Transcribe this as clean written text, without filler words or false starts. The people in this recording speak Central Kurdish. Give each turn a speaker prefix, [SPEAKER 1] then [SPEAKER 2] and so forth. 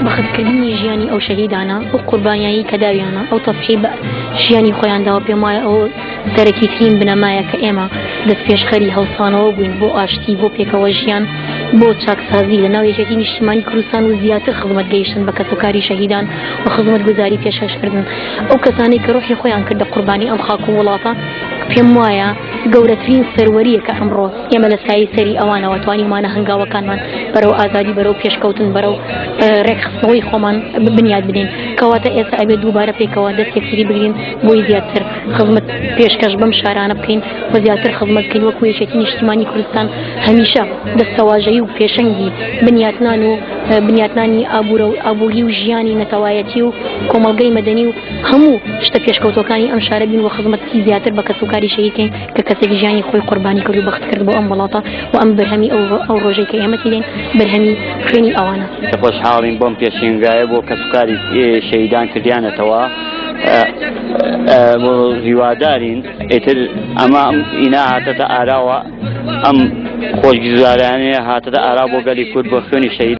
[SPEAKER 1] بەخشکردنی ژیانی ئەو شەهیدانە ئەو قوربانیایی کە داویانە ئەو تەضحیە بە ژیانی خۆیان داوە پێم وایە ئەو سەرەکیترین بنەمایە کە ئێمە دەست پێشخەری هەڵسانەوە بووین بۆ ئاشتی بۆ پێکەوە ژیان بۆ چاکسازی لە ناو یەکێتی نیشتیمانی کوردستان و زیاتر خزمەت گەیشتن بە کەسوکاری شەهیدان و خزمەت گوزاری پێشکەشکردن ئەو کەسانەی کە ڕۆحی خۆیان کردە قوربانی ئەم خاک و وڵاتە پێم وایە گەورەترین سەروەریە کە ئەمڕۆ ئێمە لە سایەی سەری ئەوانەوە توانیمانە هەنگاوەکانمان بەرەو ئازادی بەرەو پێشکەوتن بەرەو ڕێکخستنەوەی خۆمان بنیاد بدەین کەواتە ئێستا ئەبێت دووبارە پێکەوە دەست یەکتری بگرین بۆی زیاتر خزمەت پێشکەش بەم شارانە بکەین و زیاتر خزمەت بکەین وەکو یەکێتی نیشتیمانی کوردستان هەمیشە دەستەواژەیی و پێشەنگی بنیاتنان و بنیاتنانی ئابووری و ژیانی نەتەوایەتی و کۆمەڵگەی مەدەنی و هەموو شتە پێشکەوتەکانی ئەم شارە بین و خزمەتی زیاتر بە کەسوکاری شەهیدکەین کە کەسێک ژیانی خۆی قوربانی کرد و بەخت کرد بۆ ئەم وڵاتە و ئەم بەرهەمی ئەو ڕۆژەی کە ئێمە تێدەین بەرهەمی خوێنی ئەوانە.
[SPEAKER 2] خۆشحاڵین بۆم پێشنگایە بۆ کەسوکاری شەهیدان کردیانەتەوە بۆ هیوادارین ئێتر ئەمە ئینا هاتەتە ئاراوە ئەم خۆشگوزاریانەیە هاتەتە ئارا بۆ گەلی کورد بۆ خوێنی شەهید